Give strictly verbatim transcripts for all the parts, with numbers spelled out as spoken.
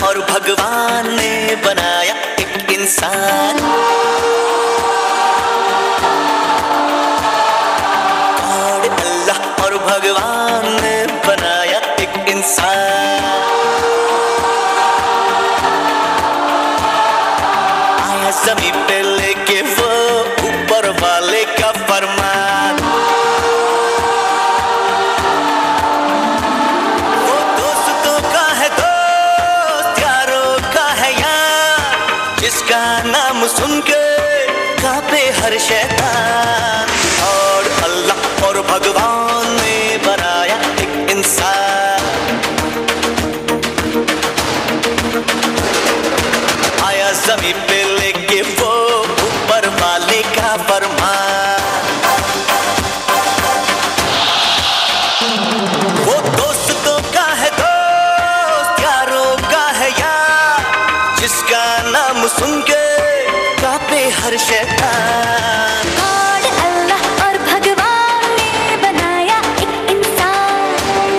और भगवान ने बनाया एक इंसान। और अल्लाह और भगवान ने बनाया एक इंसान। आया ज़मीन पे लेके वो ऊपर वाले का फरमान। वो दोस्तों का है दोस्त, यारों का है यार, जिसका नाम सुन के कांपे हर शैतान। और अल्लाह और भगवान ने बनाया एक इंसान। आया ज़मीन पे लेके वो ऊपर वाले का फरमान। वो दोस्तों का है दोस्त, यारों का है यार, जिसका नाम सुन के कांपे हर शैतान। और अल्लाह और भगवान ने बनाया एक इंसान।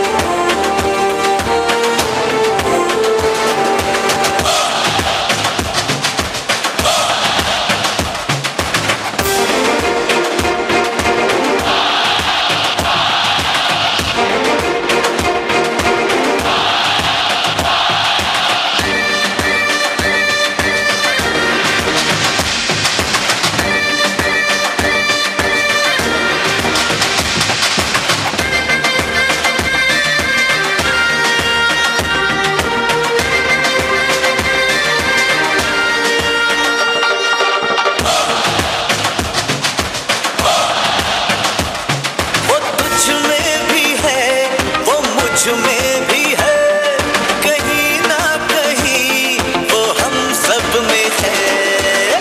में भी है, कहीं ना कहीं वो हम सब में है।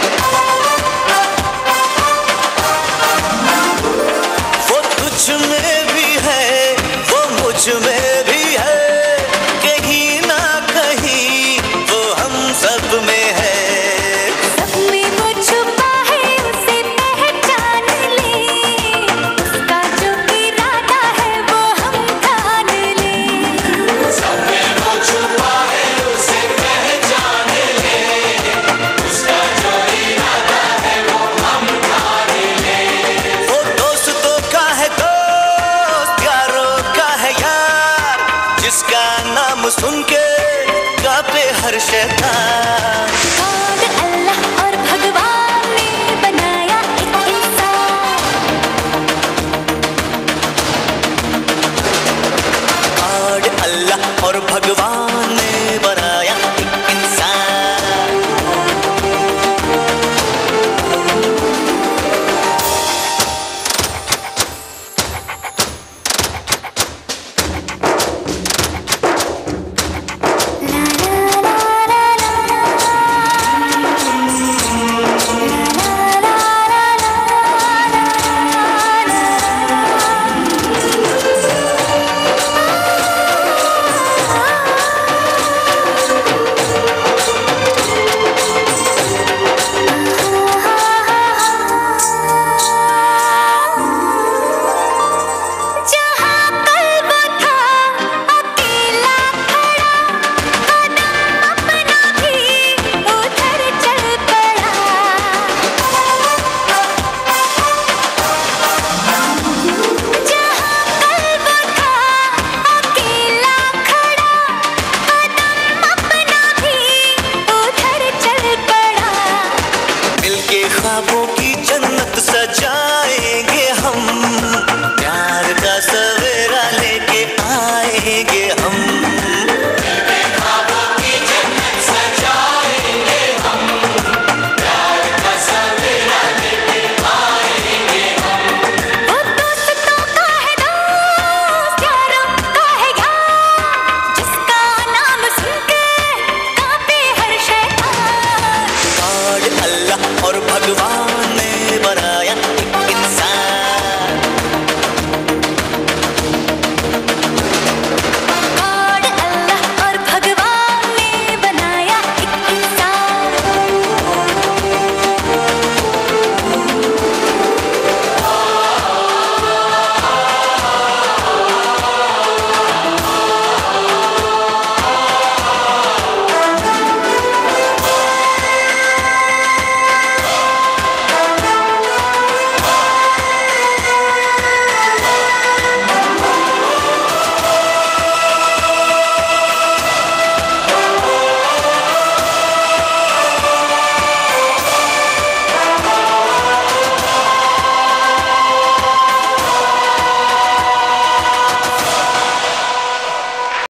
वो तुझ में भी है, वो मुझ में भी है, कहीं ना कहीं वो हम सब में है। सब में वो छुपा है, उसे पहचान ले, उसका जो इरादा है वो हम ठान ले। सब में वो छुपा है, उसे पहचान ले, उसका जो इरादा है वो हम ठान ले। वो दोस्तों का है दोस्त, यारों का है यार, जिसका नाम सुन के कांपे हर शैतान। और अल्लाह और भगवान ने बनाया एक इंसान। और अल्लाह और